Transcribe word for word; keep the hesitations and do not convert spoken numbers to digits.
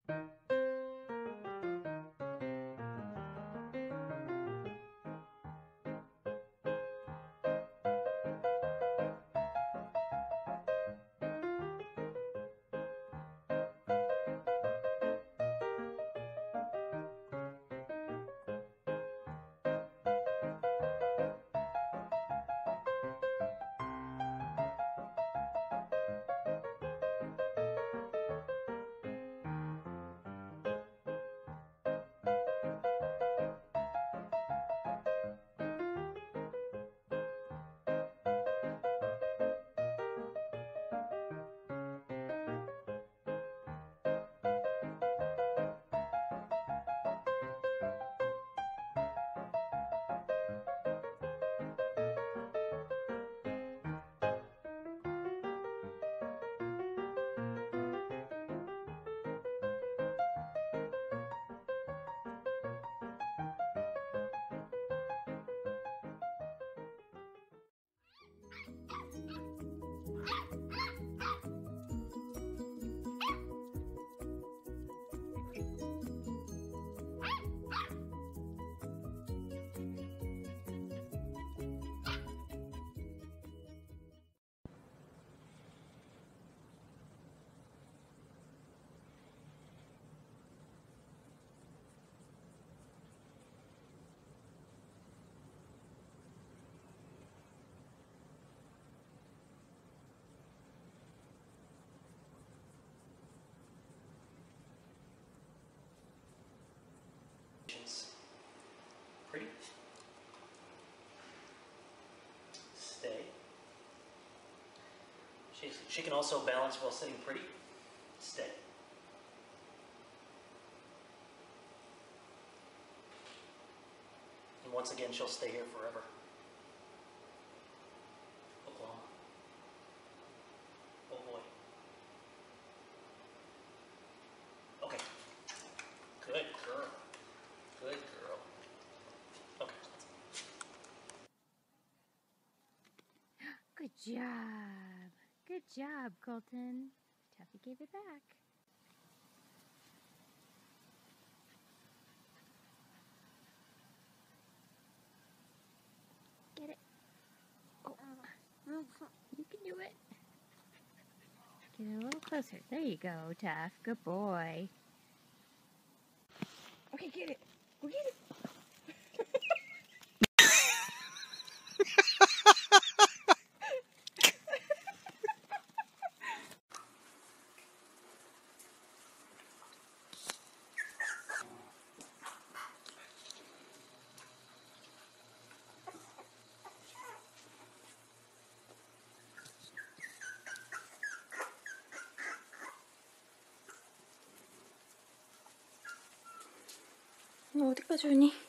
Pretty. Stay. She, she can also balance while sitting pretty. Stay. And once again, she'll stay here forever. Oklahoma. Oh boy. Okay. Good girl. Good girl. Okay. Good job. Good job, Colton. Tuffy gave it back. Get it. Oh, you can do it. Get it a little closer. There you go, Tuff. Good boy. Okay, get it. Go get it. 너 어디까지 오니?